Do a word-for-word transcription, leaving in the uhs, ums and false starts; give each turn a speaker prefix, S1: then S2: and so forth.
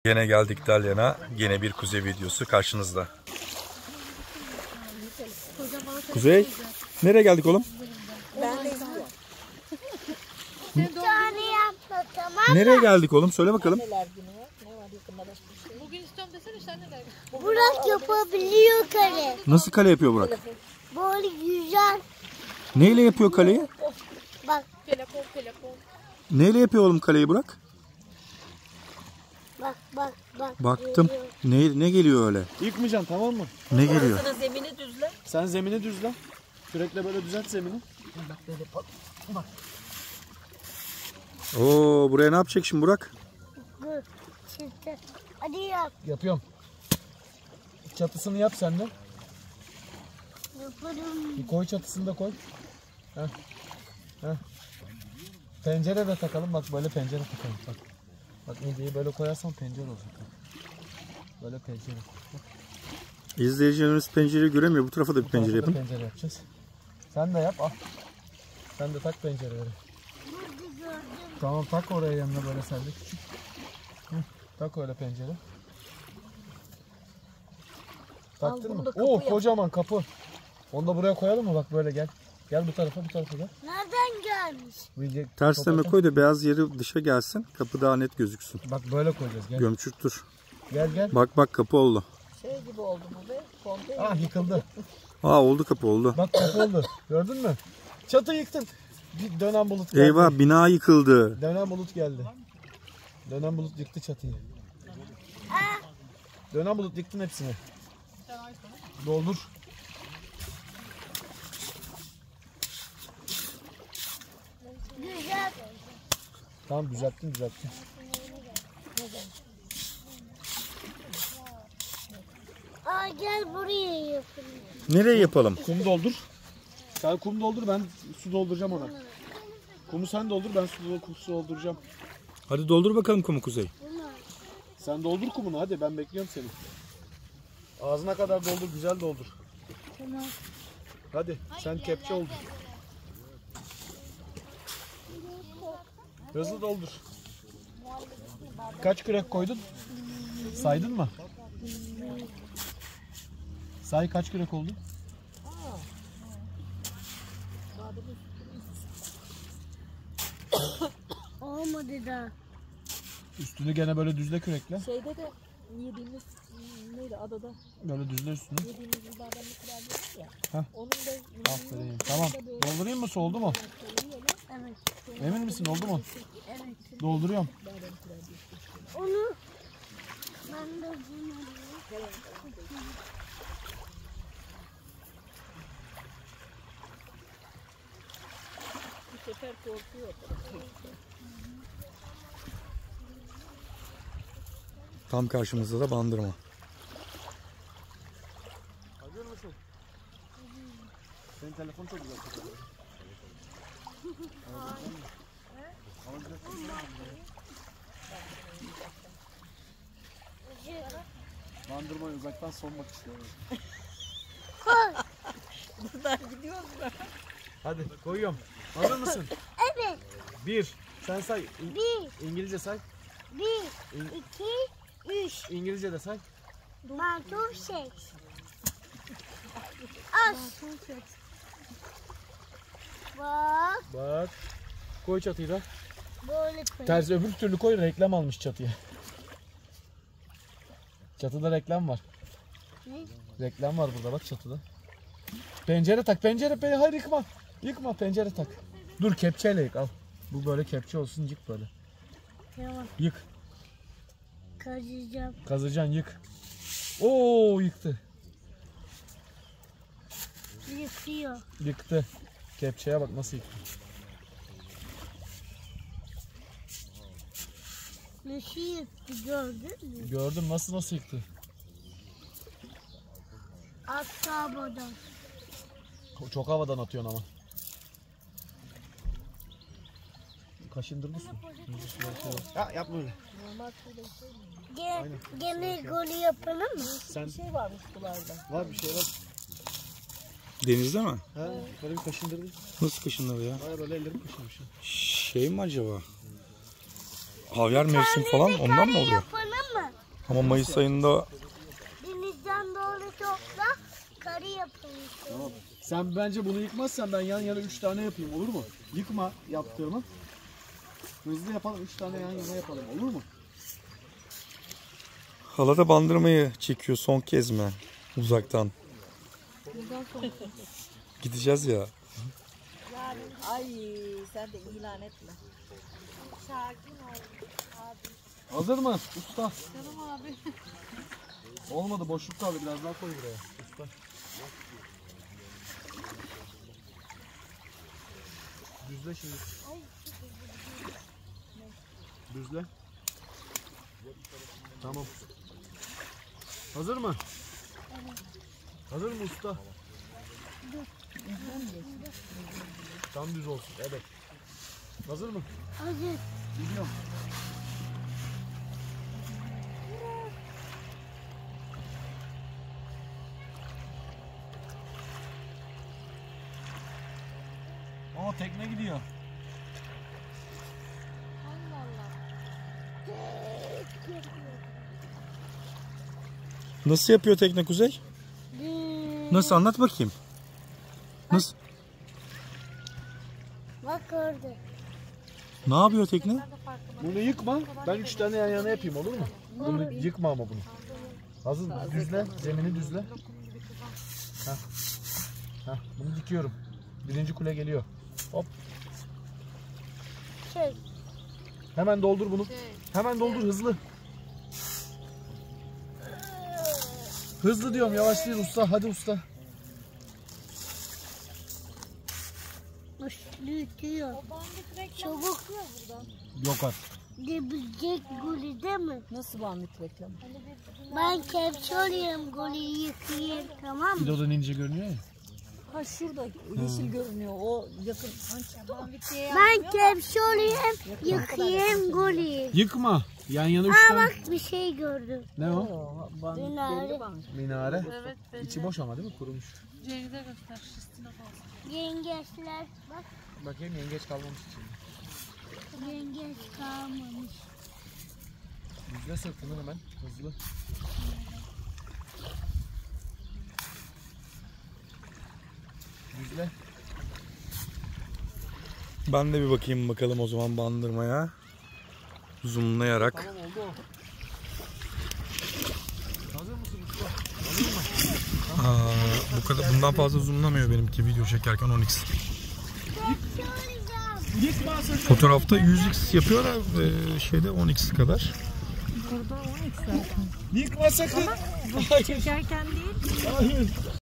S1: Yine geldik Dalyan'a. Yine bir kuzey videosu karşınızda. Kuzey, nereye geldik oğlum?
S2: Ben de
S3: Bir tane yapma, tamam mı?
S1: Nereye geldik oğlum? Söyle bakalım.
S2: Bugün istiyorum desene sen neler?
S3: Burak yapabiliyor kale.
S1: Nasıl kale yapıyor Burak?
S3: Böyle güzel.
S1: Neyle yapıyor kaleyi?
S3: Bak
S2: Telefon telefon.
S1: Neyle yapıyor oğlum kaleyi Burak?
S3: bak bak bak.
S1: Baktım. Ne, ne geliyor öyle?
S4: Yıkmayacaksın, tamam mı?
S1: Ne geliyor?
S2: Sana zemini düzle.
S4: Sen zemini düzle. Sürekli böyle düzelt zemini.
S1: Oo, buraya ne yapacak şimdi Burak?
S3: Dur. Şimdi. Hadi yap.
S4: Yapıyorum. Çatısını yap sen de.
S3: Yaparım.
S4: Bir koy çatısını da koy. Heh. Heh. Pencere de takalım. Bak böyle pencere takalım. Bak. Bak mideyi böyle koyarsan pencere olacak. Böyle pencere. Bak.
S1: İzleyicilerimiz pencereyi göremiyor. Bu tarafa da bir
S4: Bu
S1: pencere
S4: tarafa da
S1: yapın.
S4: pencere yapacağız. Sen de yap. Al. Sen de tak pencereleri.
S3: Burada gördüm.
S4: Tamam, tak oraya yanına böyle sen de küçük. Hı, tak öyle pencere. Taktın mı? Oo, kocaman kapı. Onu da buraya koyalım mı? Bak böyle gel. Gel bu tarafa, bu tarafa gel.
S3: Nereden gelmiş?
S4: Video-
S1: Tersleme
S4: Kapat.
S1: koy da beyaz yeri dışa gelsin. Kapı daha net gözüksün.
S4: Bak böyle koyacağız. Gel.
S1: Gömçürttür.
S4: Gel gel.
S1: Bak bak kapı oldu.
S2: Şey gibi oldu bu be. Fonte.
S4: Ah, yıkıldı.
S1: Aa, oldu kapı oldu.
S4: Bak kapı oldu. Gördün mü? Çatı yıktın. Bir dönen bulut geldi.
S1: Eyvah, bina yıkıldı.
S4: Dönen bulut geldi. Dönen bulut yıktı çatıyı. Dönen bulut yıktın hepsini. Doldur.
S3: Güzel.
S4: Tamam, düzelttin düzelttin.
S3: Aa, gel buraya yapalım.
S1: Nereye yapalım?
S4: Kum doldur. Sen kum doldur, ben su dolduracağım ona. Kumu sen doldur, ben su, su dolduracağım.
S1: Hadi doldur bakalım kumu Kuzey.
S4: Sen doldur kumunu, hadi ben bekliyorum seni. Ağzına kadar doldur, güzel doldur.
S3: Tamam.
S4: Hadi sen kepçe oldur. Hızlı doldur. Kaç kürek koydun? Saydın mı? Say, kaç kürek oldu?
S3: Olmadı da.
S4: Üstünü gene böyle düzle kürekle.
S2: Şeyde de yediğimiz neydi adada?
S4: Böyle düzle üstünü.
S2: Yediğimiz bir bademli kurabiye var
S4: Heh.
S2: ya. Onun da
S4: Aferin. Tamam. Doldurayım mı? Soğudu mu?
S3: Evet.
S4: Emin misin? Oldu mu?
S3: Evet.
S4: Dolduruyorum.
S3: Onu ben de bunu
S2: bu sefer korkuyor.
S1: Tam karşımızda da Bandırma.
S4: Hazır mısın? Senin telefon çok güzel. Bandırmayı uzaktan sonmak istiyorum.
S2: Buradan gidiyoruz da.
S4: Hadi koyuyorum. Hazır mısın?
S3: Evet.
S4: Bir. Sen say. İ-
S3: Bir,
S4: İngilizce say.
S3: bir, iki, üç.
S4: İngilizce de say.
S3: Mantur şey. Az. Bak
S4: Bak. Koy çatıyı da.
S3: böyle koy.
S4: Ters öbür türlü koy, reklam almış çatıya. Çatıda reklam var.
S3: Ne?
S4: Reklam var burada bak çatıda. Pencere tak, pencere pe hayır yıkma. Yıkma, pencere tak. Dur, kepçeyle yık, al. Bu böyle kepçe olsun, yık böyle.
S3: Tamam.
S4: Yık.
S3: Kazacağım.
S4: Kazacaksın, yık. Oo, yıktı.
S3: Yıkıyor.
S4: Yıktı. Kepçeye bak nasıl yıktı.
S3: Nasıl yıktı gördün mü?
S4: Gördüm, nasıl nasıl yıktı.
S3: Aşağıdan.
S4: Çok havadan atıyorsun ama. Kaşındırdı su. Ya yapma öyle.
S3: Gene, gene golü yapalım mı?
S4: Sen
S2: Bir şey varmış sularda.
S4: var bir şey var.
S1: Denizde mi?
S4: Ha, böyle bir kaşındırdı.
S1: Nasıl kaşınır ya?
S4: Baya böyle ellerim kaşınmış.
S1: Şey mi acaba? Havyar mevsim falan ondan mı oluyor?
S3: Yapalım mı?
S1: Ama Mayıs ayında
S3: Denizden doğru topla. Karı yapalım.
S4: Tamam. Sen bence bunu yıkmazsan ben yan yana üç tane yapayım, olur mu? Yıkma yaptığımı. Hızlı yapalım, üç tane yan yana yapalım, olur mu?
S1: hala da bandırmayı çekiyor son kez mi? Uzaktan. Gideceğiz ya.
S2: Ay sen de ilan etme.
S4: Hazır mı usta? Canım abi. Olmadı, boşluk kaldı, biraz daha koy buraya usta. Düzle şimdi. Düzle. Tamam. Hazır mı? Hazır mı usta? Tam düz olsun, evet. Hazır mı?
S3: Hazır.
S4: Gidiyorum. Aa, tekne gidiyor.
S1: Nasıl yapıyor tekne Kuzey? Nasıl, anlat bakayım. Nasıl?
S3: Bak orada.
S1: Ne yapıyor tekne?
S4: Bunu yıkma. Ben üç tane yan yana yapayım, olur mu? Bunu yıkma ama bunu. Hazır mı? Düzle. Zemini düzle. Heh. Heh. Bunu dikiyorum. Birinci kule geliyor. Hop.
S3: Şey.
S4: Hemen doldur bunu. Hemen doldur, hızlı. Hızlı diyorum, yavaş değil usta. Hadi usta.
S3: Büyütüyor. Çabuk.
S4: Yok artık.
S3: Debilecek golü değil mi?
S2: Nasıl bandit reklamı?
S3: Ben kepçoluyum, golü yıkayayım, tamam mı?
S4: Videodan ince görünüyor ya.
S2: Ha şurada yeşil görünüyor. O yakın.
S3: Ben kepçoluyum, yıkayayım, golü.
S4: Yıkma. Yan yana üç
S3: Aa
S4: tane.
S3: bak bir şey gördüm.
S4: Ne o?
S2: O bandit
S3: Minare.
S2: belli bandit.
S4: Minare. İçi boş ama değil mi? Kurumuş.
S5: Cengiz'e göster şiştine fazla.
S3: Yengeçler, bak
S4: Bakayım, yengeç kalmamış içinde.
S3: yengeç kalmamış.
S4: Düzle sırtını hemen. Hızlı. Düzle.
S1: Ben de bir bakayım bakalım o zaman bandırmaya. Zoomlayarak.
S4: Tamam, oldu o. Hazır mısın usta? Hazır mı?
S1: Aa, bu kadar, bundan fazla zoomlamıyor benimki video çekerken on x.
S4: Yıkma sakın.
S1: Fotoğrafta yüz x yapıyor da e, şeyde on x kadar.
S5: Burada on x zaten.
S4: Yıkma sakın.
S5: Çekerken değil.
S4: Hayır.